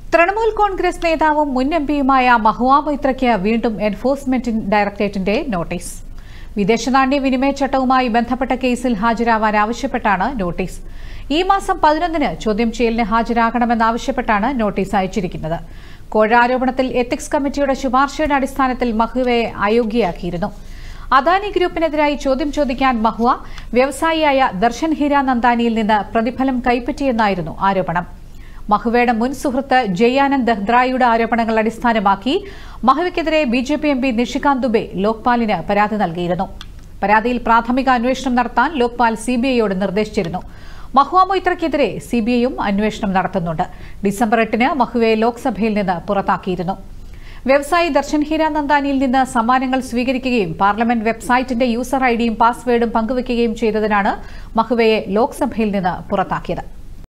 തൃണമൂൽ കോൺഗ്രസ് നേതാവും മുൻ എംപിയുമായ മഹുവ മൊയ്ത്രയ്ക്ക് വീണ്ടും എൻഫോഴ്സ്മെന്റ് ഡയറക്ടറേറ്റിന്റെ നോട്ടീസ്. വിദേശ നാണ്യ വിനിമയ ചട്ടവുമായി ബന്ധപ്പെട്ട കേസിൽ ഹാജരാവാൻ ആവശ്യപ്പെട്ടാണ് നോട്ടീസ്. ഈ മാസം 11-ന് ചോദ്യം ചെയ്യലിന് ഹാജരാകണമെന്നാവശ്യപ്പെട്ടാണ് നോട്ടീസ് അയച്ചിരിക്കുന്നത്. കോഴ ആരോപണത്തിൽ എത്തിക്സ് കമ്മിറ്റിയുടെ ശുപാർശയുടെ അടിസ്ഥാനത്തിൽ മഹുവയെ അയോഗ്യയാക്കിയിരുന്നു. അദാനി ഗ്രൂപ്പിനെതിരായി ചോദ്യം ചോദിക്കാൻ മഹുവ വ്യവസായിയായ ദർശൻ ഹീരാനന്ദാനിയിൽ നിന്ന് പ്രതിഫലം കൈപ്പറ്റിയെന്നായിരുന്നു ആരോപണം. മഹുവയുടെ മുൻ സുഹൃത്ത് ജയാനന്ദ് ദഹ്ദ്രായുടെ ആരോപണങ്ങൾ അടിസ്ഥാനമാക്കി മഹുവയ്ക്കെതിരെ ബിജെപി എംപി നിഷികാന്ത് ദുബെ ലോക്പാലിന് പരാതി നൽകിയിരുന്നു. പരാതിയിൽ പ്രാഥമിക അന്വേഷണം നടത്താൻ ലോക്പാൽ സിബിഐയോട് നിർദ്ദേശിച്ചിരുന്നു. മഹുവ മൊയ്ത്രയ്ക്കെതിരെ സിബിഐയും അന്വേഷണം നടത്തുന്നുണ്ട്. ഡിസംബർ 8-ന് മഹുവയെ ലോക്സഭയിൽ നിന്ന് പുറത്താക്കിയിരുന്നു. വ്യവസായി ദർശൻ ഹീരാനന്ദാനിയിൽ നിന്ന് സമ്മാനങ്ങൾ സ്വീകരിക്കുകയും പാർലമെന്റ് വെബ്സൈറ്റിന്റെ യൂസർ ഐഡിയും പാസ്വേഡും പങ്കുവയ്ക്കുകയും ചെയ്തതിനാണ് മഹുവയെ ലോക്സഭയിൽ നിന്ന് പുറത്താക്കിയത്.